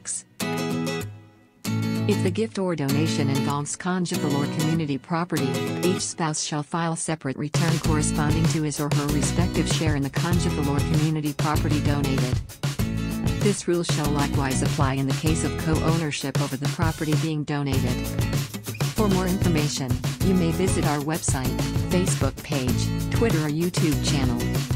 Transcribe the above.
tax. If the gift or donation involves conjugal or community property, each spouse shall file separate return corresponding to his or her respective share in the conjugal or community property donated. This rule shall likewise apply in the case of co-ownership over the property being donated. For more information, you may visit our website, Facebook page, Twitter or YouTube channel.